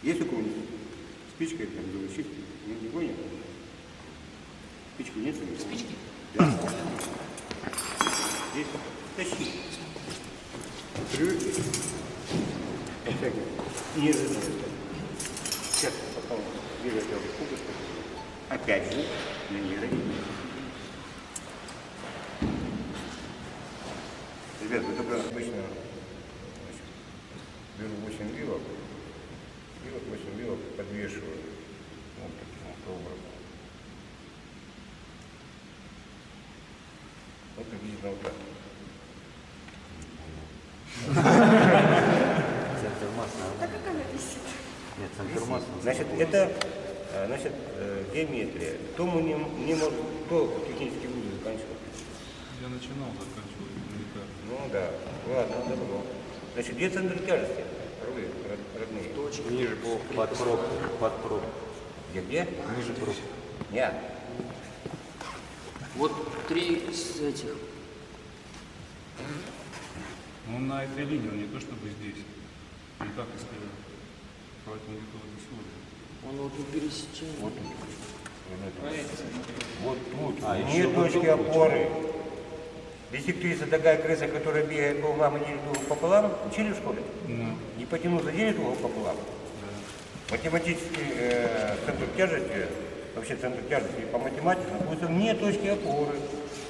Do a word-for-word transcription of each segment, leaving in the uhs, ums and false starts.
Есть у кого-нибудь спичка, там, залучить? Не понял? Спички нет? Спички? Да. Здесь тащи. Трюки. Неожиданно. Сейчас потом берет эту кубочку. Опять же, на ней родители. Ребят, вы только обычно беру восемь вилок, и вот восемь вилок подвешиваю вот таким вот образом. Вот приблизительно вот так. Центр массы. Так как она висит? Нет, центр массы. Значит, это значит, геометрия. Кто мы не, не может, кто технический вуз заканчивал? Я начинал, заканчивал гуманитарий. Ну да, ладно, добро. Значит, где центр тяжести? Вы, родные. Точка ниже по под пробку, под пробку. Где, где? Ниже пробку. Нет. Вот три из этих. Ну, на этой линии, он не то чтобы здесь. Не так и сказал. Поэтому где-то вот здесь вот. Он вот у пересечения. Вот тут. Вот тут. А, Нет еще вот точки тут опоры. Десектриса такая крыса, которая бегает по углам и делит угол пополам, учили в школе? Ну, Не потянулся, делит угол пополам. да. Математический э, центр тяжести, вообще центр тяжести по математике находится вне точки опоры.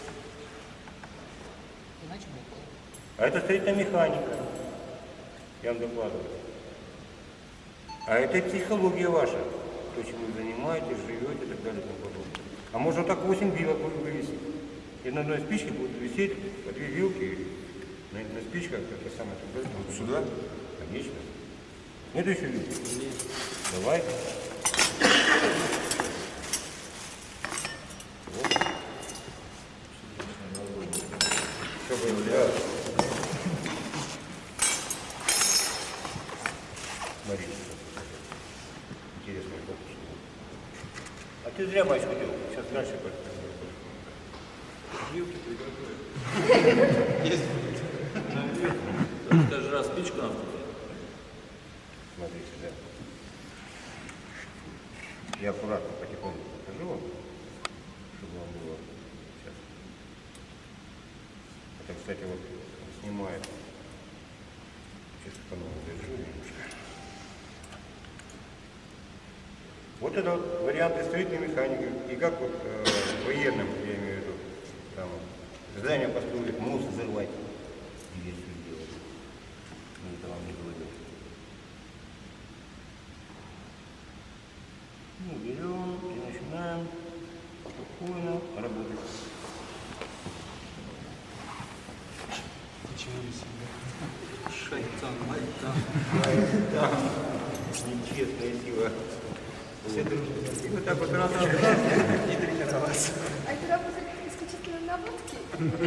Иначе бы было. А это строительная механика. Я вам докладываю. А это психология ваша. То, чем вы занимаетесь, живете и так далее и тому подобное. А можно так восемь вилок будет вывесить. И на одной спичке будут висеть по две вилки. На, на спичках это самое. Вот сюда? Конечно. Нет еще вилки? Давай. Вот. Чтобы, да. Смотри. Интересная фокус. А ты зря мать ходил. Сейчас дальше пойдем. Вилки приготовили. Есть. Скажи, раз спичку нам. Смотрите, да. Я аккуратно, потихоньку покажу вам, чтобы вам было сейчас. Это, кстати, вот снимает. Сейчас по-новому держу немножко. Вот это вот варианты строительной механики. И как вот э, военным, я имею в виду, там, здание построить, мост взорвать. Если делать. Ну, это вам не говорю. Ну, берем и начинаем спокойно работать. Почему не себя? Шайтан, майтан. Шайтан. Нечестная сила. Все дружно. И вот так вот раз, раз, раз, и тренироваться. А это работает исключительно на водке?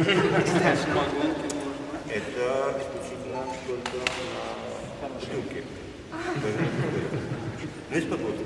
Это исключительно только на штуке. Ну, из подводки.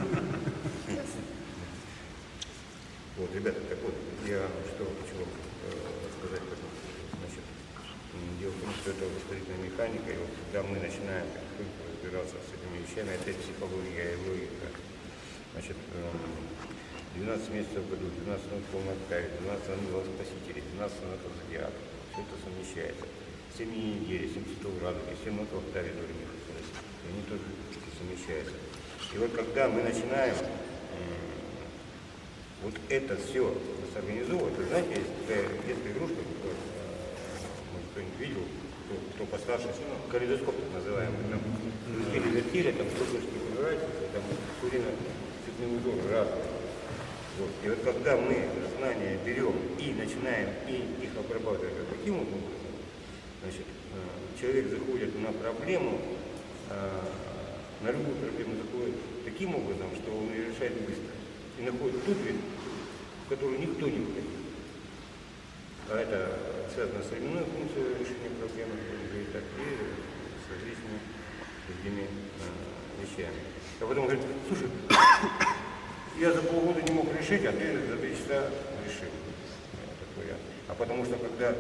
Вот, ребята, так вот, я что хочу рассказать. Значит, дело в том, что это строительная механика, и вот когда мы начинаем разбираться с этими вещами, это психология и логика. Значит, двенадцать месяцев в году, двенадцать минут в полной октаве, двенадцать ангелов спасителей, двенадцать минут в зодиаке. Все это совмещается. семь недели, семь цветов радуги, семь минут в октаве до них. Они тоже совмещаются. И вот когда мы начинаем вот это все организовывать, вы знаете, есть такая детская игрушка, может, кто-нибудь видел, кто, кто постарше, калейдоскоп так называемый, там вертели, там стеклышки выбираются, там все время цветные узоры разные. Вот. И вот когда мы знания берем и начинаем и их обрабатывать вот таким вот образом, значит, человек заходит на проблему, на любую проблему заходит таким образом, что он ее решает быстро. И находит ту дверь, в которую никто не входит. А это связано с временной функцией решения проблемы, и так, и с различными другими э, вещами. А потом говорит, слушай, я за полгода не мог решить, а ты за три часа решил. Такое. А потому что когда э,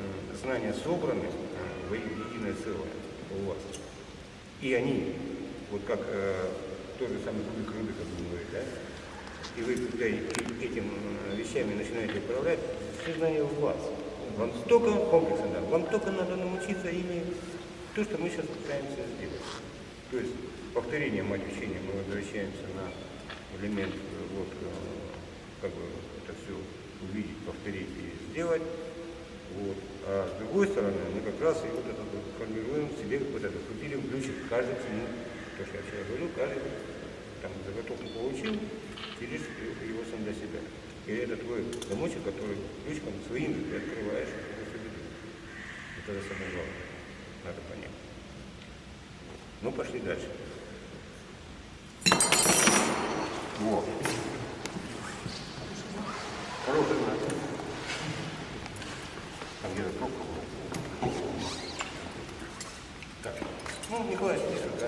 знания собраны э, в единое целое у вас, и они вот как э, тот же самый кубик Рубика, как вы говорите, да? И вы, когда этим вещами начинаете управлять, все знания у вас. Вам столько комплекса надо, вам только надо научиться ими то, что мы сейчас пытаемся сделать. То есть повторение мать учения, мы возвращаемся на элемент, вот, как бы это все увидеть, повторить и сделать. Вот. А с другой стороны, мы как раз и вот это вот формируем в себе вот этот утилиум ключик. Каждый к нему, то, что я вчера говорил, каждый там заготовку получил, сидишь его сам для себя. И это твой замочек, который ключиком своим ты открываешь эту беду. Это самое главное. Надо понять. Ну, пошли дальше. Вот. Хороший знак. Там где-то кнопка была. Так. Ну, Николай, список, да?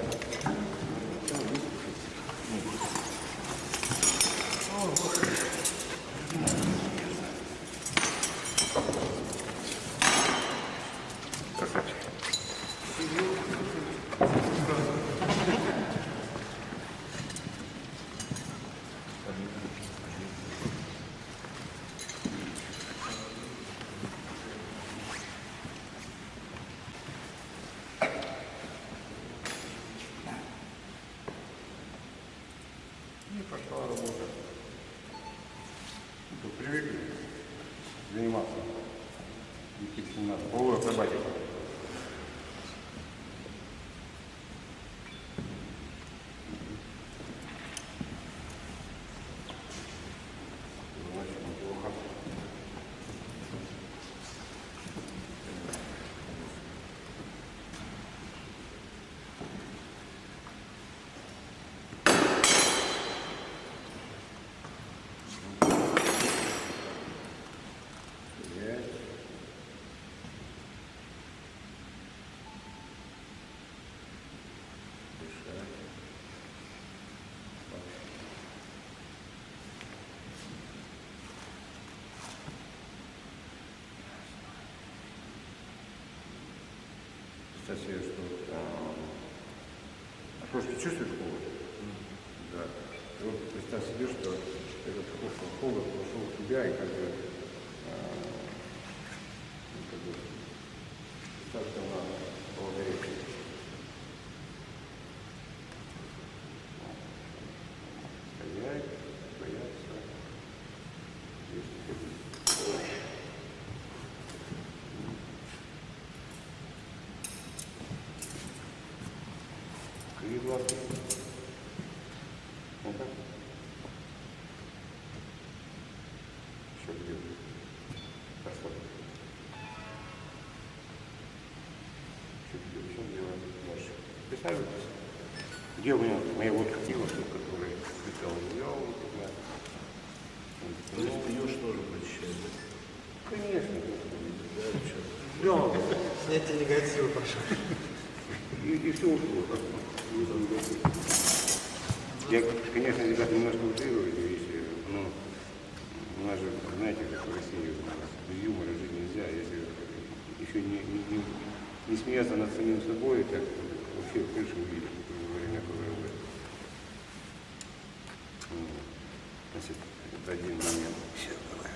Красавчик. И пошла работа. Вы привыкли заниматься этим надо. Половой акробатикой. Представь себе, что а, что ты чувствуешь холод? Mm. Да. И вот представь себе, что этот холод пошел в тебя и как бы, а, как бы представь, что она полгорячая. Стоять, бояться. Здесь и глазки. Ну-ка. Еще где? Хорошо. Еще где? Еще делаем дальше. Присаживайтесь. Где у меня моя водка пива, которая летала? Я вот туда. То есть пьешь тоже почищаешь, да? Конечно. Да, снятие негатива, прошу. И, и все ушло. Я, конечно, ребята, немножко утрирую эти вещи, но у нас же, знаете, как в России, без юмора жить нельзя. Если еще не, не, не смеяться над самим собой, так вообще крышу увидеть во время КВР. Значит, это один момент. Сейчас, давай.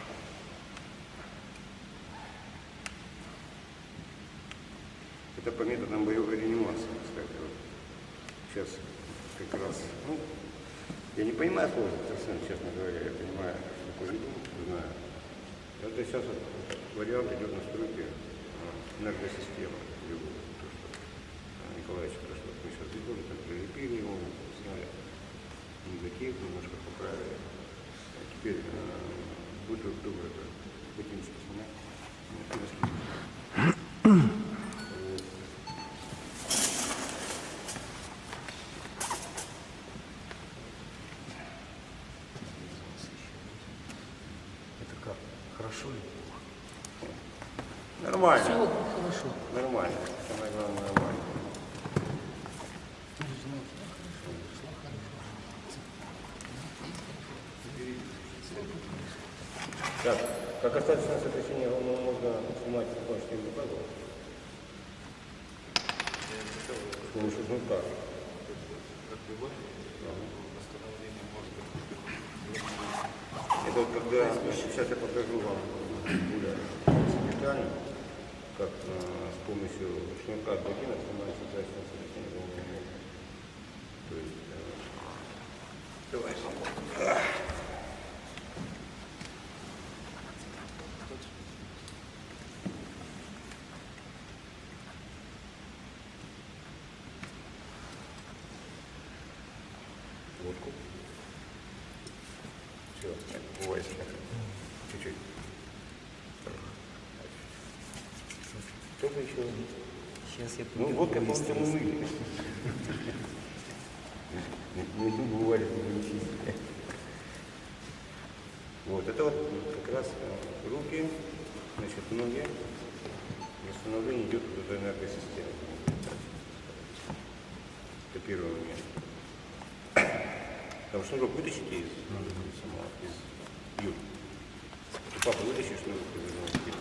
Это по методам боевой реанимации, кстати. Вот. Сейчас как раз, ну, я не понимаю сложно, совершенно, честно говоря, я понимаю, что такое иду, знаю. Это сейчас вот, вариант идет настройки энергосистемы. Любого, то, что Николаевич, то, что мы сейчас сделали, так прилепили его, сняли негатив, немножко поправили. А теперь э, будь добрый, это ботиночки снять. Хорошо или плохо? Нормально. Все хорошо. Нормально. Самое главное, нормально. Так, как остаточное сокращение головного мозга снимать с помощью рукава? С помощью жмурка. любовь, восстановление мозга. Это вот когда, сейчас я покажу вам более детально, как э, с помощью шнурка от ботинок становится зрачное сотрясение головного мозга. То есть, э, давай. Водку. Все, бывает. Чуть-чуть. Что бы еще? Сейчас я Ну, водка, по-моему, мы мыли. Не бывали, не чистили. Вот, это вот как раз руки, значит, ноги. Восстановление идет в энергосистему. Это первое момент. Потому что шнурок вытащите из, сама, из юбки. Папа, вытащи шнурок из юбки.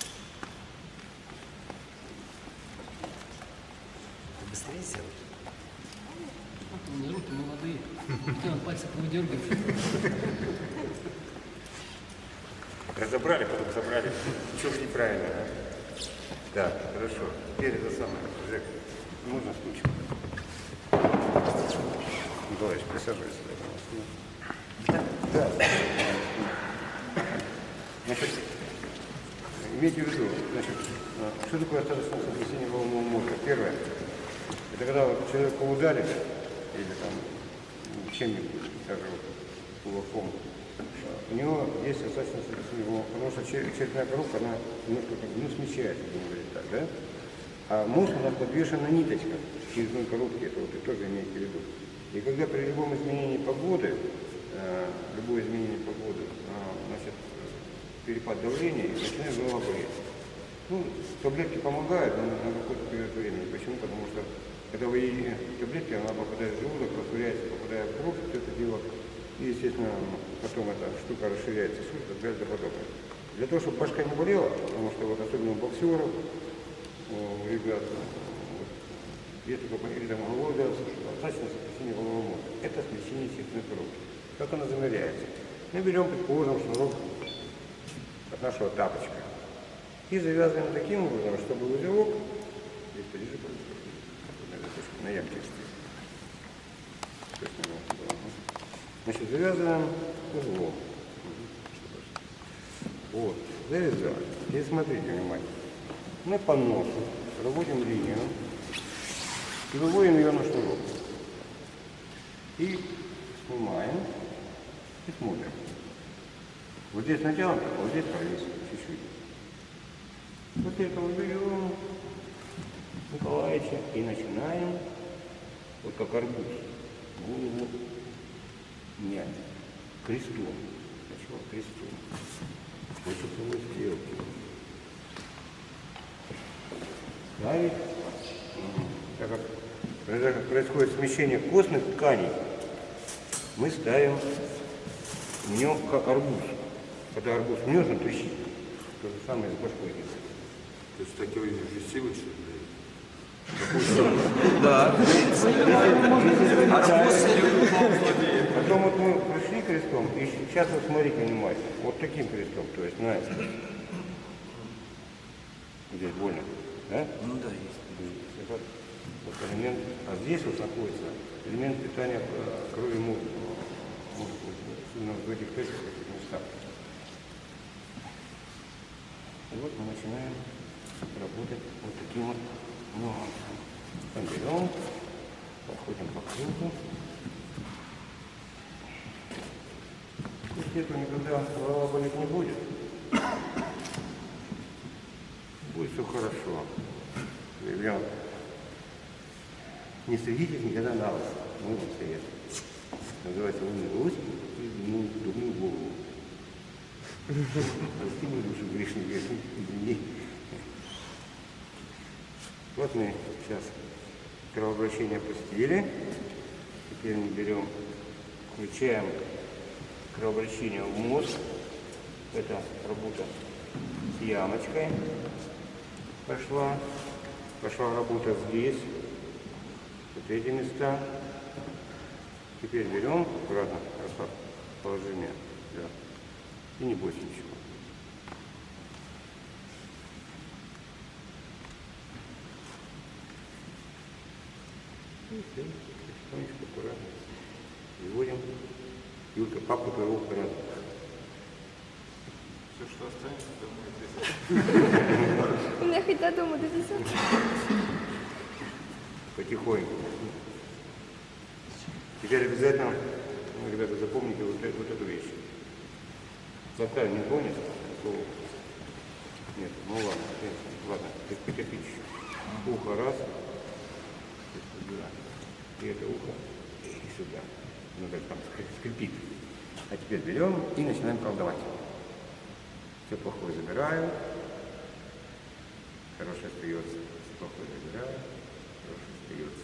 быстрее сделать. У меня руки молодые. Где он пальцы повыдергивает? Разобрали, потом собрали. Что ж неправильно, а? Да, хорошо. Теперь это самое. Жек, можно случай? Николаевич, присаживайся. Да. Да. Значит, имейте в виду, значит, что такое остаточное сотрясение головного мозга? Первое, это когда вот человека ударили, или там чем-нибудь, даже кулаком, у него есть остаточное сотрясение головного мозга, потому что черепная коробка, она немножко ну, смещается, будем говорить так, да? А мозг у нас подвешен на ниточках черепной коробки, это вот и тоже имейте в виду. И когда при любом изменении погоды, э, любое изменение погоды, э, значит, перепад давления, начинает голова болеть. Ну, таблетки помогают, но на какой-то период времени. Почему? Потому что когда вы едите таблетки, она попадает в желудок, растворяется, попадает в кровь, все это дело. И, естественно, потом эта штука расширяется, суть, так далее, подобное. Для того, чтобы башка не болела, потому что вот особенно у боксеров, у ребят, если или там головой делается, что остаточное сотрясение головного мозга. Это смещение черепной коробки. Как оно замеряется? Мы берем, предположим, шнурок от нашего тапочка и завязываем таким образом, чтобы узелок, здесь ближе на ямке стоит. Значит, завязываем узлом. Вот, завязали. И смотрите внимательно. Мы по носу проводим линию и выводим ее на шнурок. И снимаем и смотрим. Вот здесь натянуто, а вот здесь повесим чуть-чуть. Вот это вот берем Николаевича и начинаем, вот как арбуз, голову мять крестом. Сначала крестом. Вот что сделать. Ставить. Так как, так как происходит смещение костных тканей, мы ставим в нем как арбуз. Когда арбуз мнешь, он трещит. То же самое с башкой. То есть такой же силы, что ли? Да. Потом вот мы пришли крестом, и сейчас вот смотрите внимательно. Вот таким крестом, то есть, знаете. Здесь больно, да? Ну да, есть. Вот, вот элемент, а здесь вот находится элемент питания крови мозга. Особенно в этих точках, в этих местах. И вот мы начинаем работать вот таким вот нюансом. Берем, подходим по кругу. После этого никогда голова болеть не будет. Будет все хорошо. Ребят, не садитесь никогда на вас. Мы вам советуем. Называется умный гость и дурную голову. Прости мою душу грешный грешник, извини. Вот мы сейчас кровообращение пустили. Теперь мы берем, включаем кровообращение в мозг. Это работа с ямочкой пошла. Пошла работа здесь, вот эти места. Теперь берем аккуратно, расслабь положение, да. И не бойся ничего. И все, потихонечку, аккуратно. Выводим. Юлька, папа твоего в порядке. Все, что останется, домой. Меня хоть до дома довезет. Потихоньку. Теперь обязательно, ну, ребята, запомните вот, эту- вот эту вещь. Запомни, не помнишь? Слово. Нет, ну ладно, ладно, ты потерпи чуть-чуть. Ухо раз, и это ухо, и сюда. Ну так там скрипит. А теперь берем и начинаем колдовать. Все плохое забираю. Хорошее остается. Плохое забираю. Хорошее остается.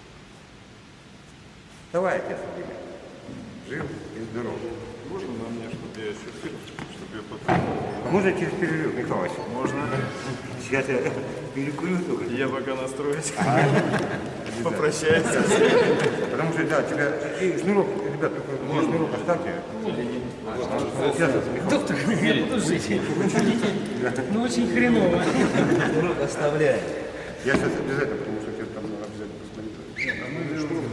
Давай, отец, время. Жив и здоров. Можно на мне, чтобы я еще сыр, чтобы я потом... А можно через перерыв, Михаил Васильевич? Можно. Сейчас я перекурю только. Я пока настроюсь. Обязательно. Попрощайся. Потому что, да, тебя... И шнурок, ребят, только мне шнурок оставьте. Сейчас, Михаил. Доктор, я буду жить. Ну, очень хреново. Урок оставляй. Я сейчас обязательно, потому что я там обязательно посмотрю.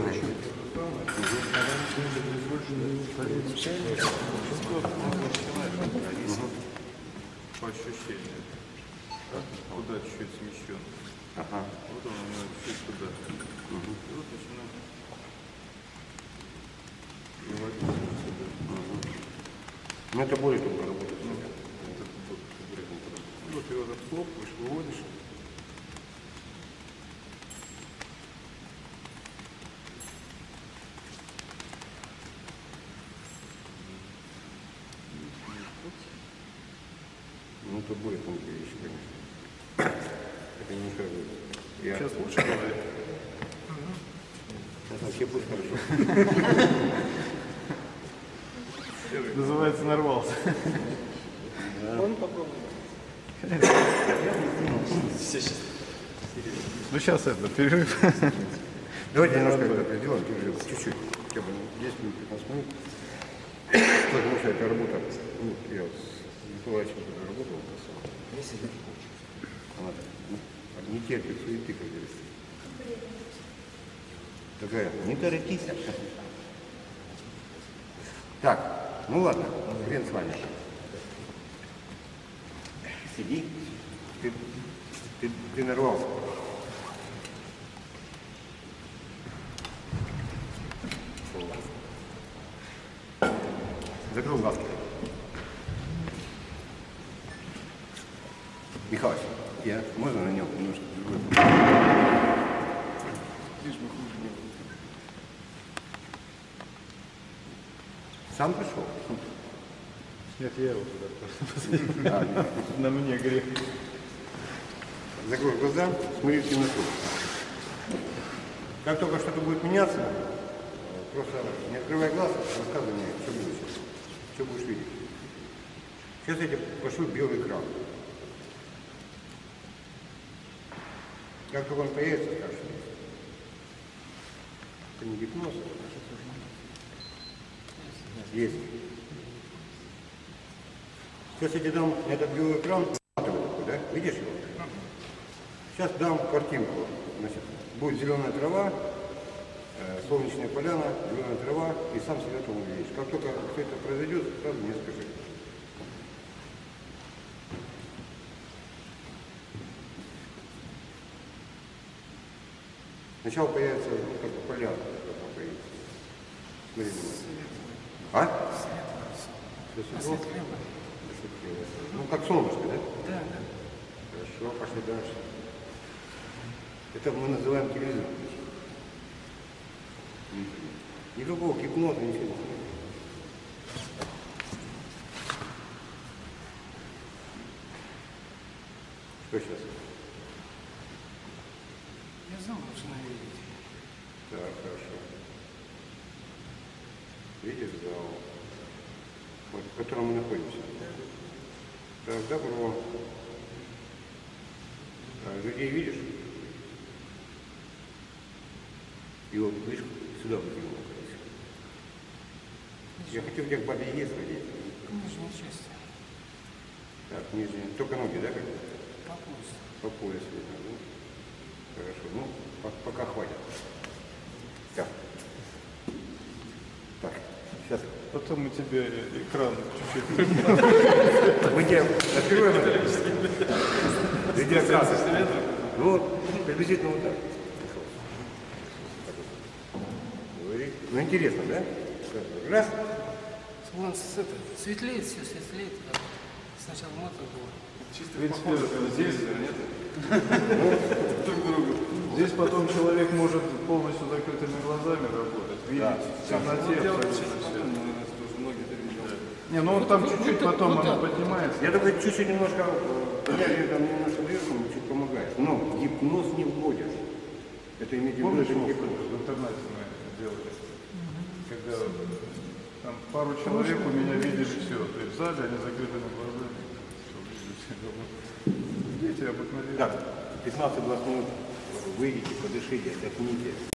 По ощущениям. Куда чуть-чуть смещен. Ага. Вот он у меня чуть туда. И вот начинает. Выводить сюда. Ну это более только работает. Ну, это вот, и вот его захлопываешь, выводишь. Ну это более тонкие вещи, конечно. Это не мешает. Я... Сейчас лучше говорит. Сейчас вообще будет хорошо. Называется нарвался. Он попробует. Ну сейчас это, перерыв. Давайте немножко это сделаем, перерыв. Чуть-чуть. Хотя бы десять минут, пятнадцать минут. Потому что это работа. Ну, я с Николаевичем когда работал. Она так, ну, не терпит суеты, как говорится. Такая, не торопись. Так, ну ладно, хрен с вами. Сиди. Ты, ты, ты нарвался. Закрыл глазки. Михалыч, я, можно на нем немножко другой? Сам пришел? Нет, я его туда просто. На мне грех. Закрой глаза, смотри в темноту. Как только что-то будет меняться, просто не открывай глаз, рассказывай мне, что будет сейчас. Что будешь видеть. Сейчас я тебе пошлю белый экран. Как только он появится, скажешь. Это не гипноз. Есть. Сейчас я тебе дам этот белый экран, да? Видишь его? Сейчас дам картинку. Значит, будет зеленая трава, э, солнечная поляна, зеленая трава, и сам себя там увидишь. Как только все это произойдет, сразу мне скажи. Сначала появится, ну, как бы поляна, потом появится. Смотри, внимательно. А? Все светло? Ну, как солнышко, да? Да, да. Хорошо, пошли дальше. Это мы называем телевизор. Никакого гипноза, ничего не стоит. Что сейчас? Я зал должна видеть. Так, хорошо. Видишь зал, вот, в котором мы находимся? Так, добро. А, людей видишь? И вот, видишь, сюда выкинул, короче. Я хочу как бабе Яге сходить. Нижняя часть. Так, нижние. Только ноги, да, как? По поясу. По поясу видно, да? Хорошо. Ну, по- пока хватит. Так. Так, сейчас. Потом мы тебе экран чуть-чуть. Мы тебе откроем это. Видеокамера. Ну, вот, приблизительно вот так. Говори. Ну, интересно, да? Раз. Вон с это, светлеет, все светлеет. Да. Сначала мото было. В принципе, здесь, друг другу. Здесь потом человек может полностью закрытыми глазами работать, видеть в темноте абсолютно все. Не, ну он там чуть-чуть потом оно поднимается. Я только чуть-чуть немножко, э, я там немножко вверху, чуть помогает. Но гипноз не вводишь. Это имеете в виду, Помнишь, что Вов, гипноз. в интернете мы делали? Когда там пару человек у меня видели все. То есть в зале они закрытыми глазами. Все, видели все. Дети обыкновенные. Так, пятнадцать-двадцать минут выйдите, подышите, отдохните.